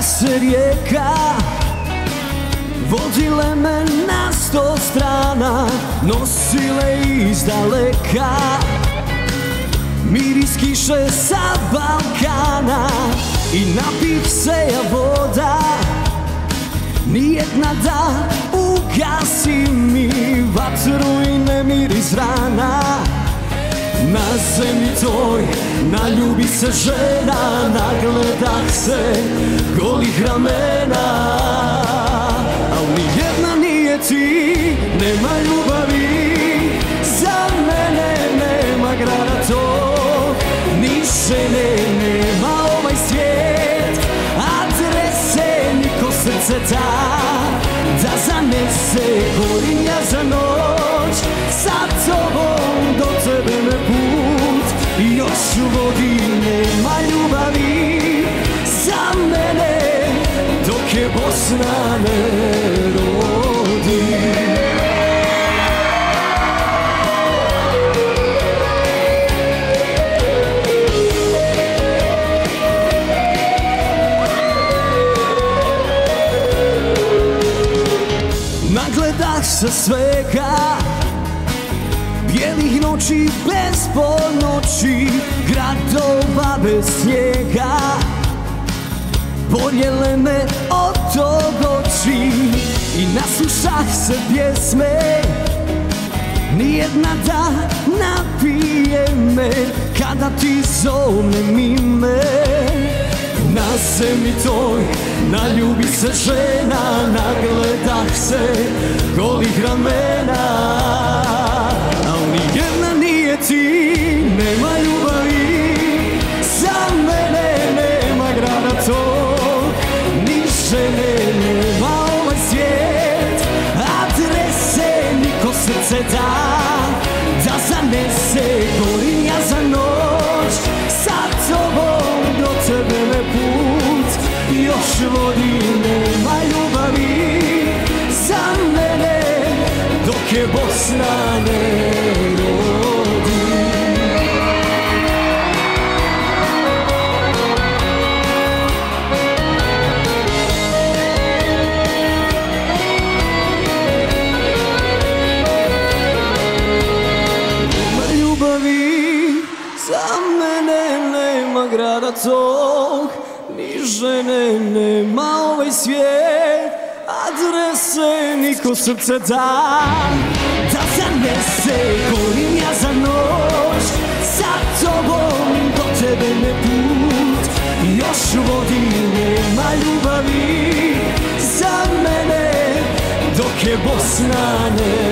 se rijeka, vodile me na 100 strana, nosile iz daleka miris kiše sa Balkana. I napih se ja voda, nijedna da ugasi mi vatru i nemir iz rana. Na zemlji toj naljubi se žena, nagledah se golih ramena. Al nijedna nije ti, nema ljubavi, za mene nema grada tog, ni žene nema ovaj svijet, adrese niko srce da zanese. Gorim ja za noć, sa tobom do tebe me put još vodi. Nema ljubavi za mene dok je Bosna ne rodi. Nagledah se svega, bijelih noći bez ponoći, gradova bez snijega, boljele me od tog oči. I naslušah se pjesme, nijedna da napije me, kada ti zovnem ime. Na zemlji toj naljubi se žena, nagledah se golih ramena. Al nijedna nije ti, nema ljubavi, za mene nema grada tog, ni žene nema ovaj svijet, adrese niko srce da zanese. Gorim ja za noć, sa tobom do tebe me put još vodi. Nema ljubavi za mene dok je Bosna ne rodi. Nema ljubavi za mene, nema grada tog, ni žene nema ovaj svijet, adrese niko srce da zanese. Gorim ja za noć, sa tobom do tebe me put još vodi. Nema ljubavi za mene dok je Bosna ne